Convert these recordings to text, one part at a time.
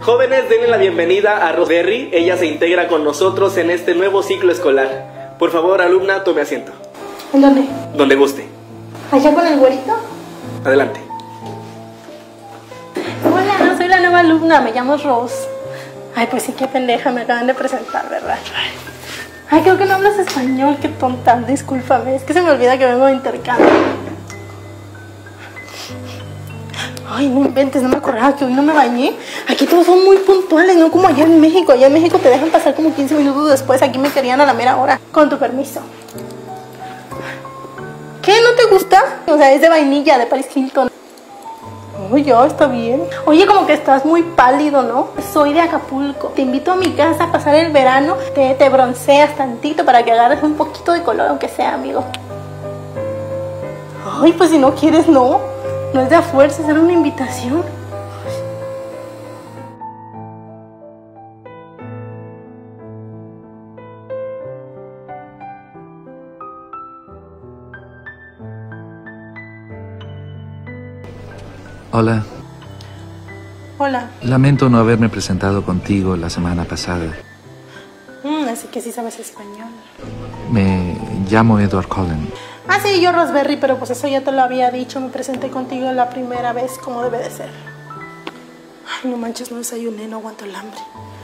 Jóvenes, denle la bienvenida a Rosemary. Ella se integra con nosotros en este nuevo ciclo escolar. Por favor, alumna, tome asiento. ¿En dónde? Donde guste. ¿Allá con el güerito? Adelante. Hola, soy la nueva alumna, me llamo Rose. Ay, pues sí, qué pendeja, me acaban de presentar, ¿verdad? Ay, creo que no hablas español, qué tonta, discúlpame. Es que se me olvida que vengo de intercambio. Ay, no inventes, no me acordaba que hoy no me bañé. Aquí todos son muy puntuales, no como allá en México. Allá en México te dejan pasar como 15 minutos después. Aquí me querían a la mera hora. Con tu permiso. ¿Qué? ¿No te gusta? O sea, es de vainilla, de Paris Hilton. Oye, ya, está bien. Oye, como que estás muy pálido, ¿no? Soy de Acapulco. Te invito a mi casa a pasar el verano. Te bronceas tantito para que agarres un poquito de color, aunque sea, amigo. Ay, pues si no quieres, no. No es de a fuerza, es una invitación. Hola. Hola. Lamento no haberme presentado contigo la semana pasada. Así que sí sabes español. Me llamo Edward Cullen. Ah, sí, yo Rosemary, pero pues eso ya te lo había dicho. Me presenté contigo la primera vez, como debe de ser. Ay, no manches, no desayuné, no aguanto el hambre.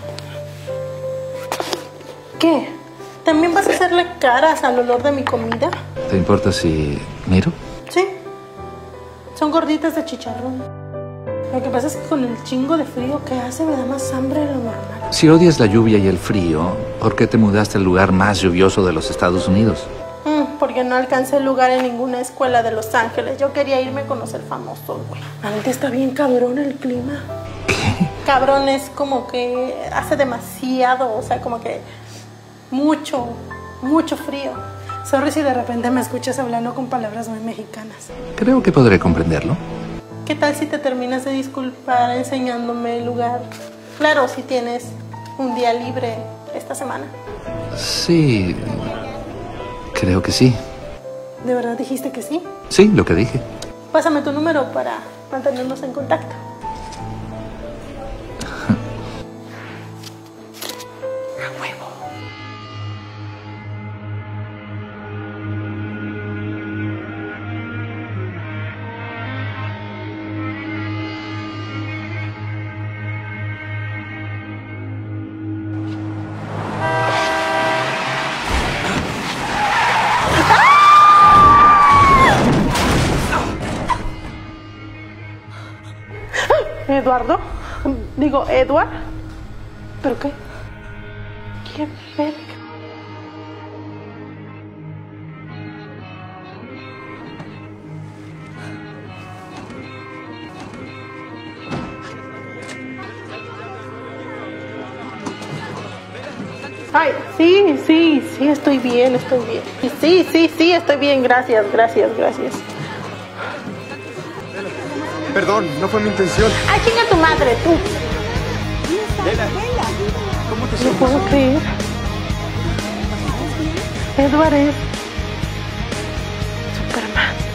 ¿Qué? ¿También vas a hacerle caras al olor de mi comida? ¿Te importa si miro? Sí. Son gorditas de chicharrón. Lo que pasa es que con el chingo de frío que hace me da más hambre de lo normal. Si odias la lluvia y el frío, ¿por qué te mudaste al lugar más lluvioso de los Estados Unidos? Porque no alcancé lugar en ninguna escuela de Los Ángeles. Yo quería irme a conocer famosos, güey. Ahorita está bien cabrón el clima. ¿Qué? Cabrón es como que hace demasiado, o sea, como que mucho frío. Sorry si de repente me escuchas hablando con palabras muy mexicanas. Creo que podré comprenderlo. ¿Qué tal si te terminas de disculpar enseñándome el lugar? Claro, si tienes un día libre esta semana. Sí, creo que sí. ¿De verdad dijiste que sí? Sí, lo que dije. Pásame tu número para mantenernos en contacto. A huevo. ¿Eduardo? Digo, ¿Edward? ¿Pero qué? ¿Qué verga? Ay, sí, estoy bien. Sí, estoy bien, gracias. Perdón, no fue mi intención. ¡Ay, chinga tu madre, tú! Lela, ¿cómo te No sientes? puedo creer. Edward es Superman.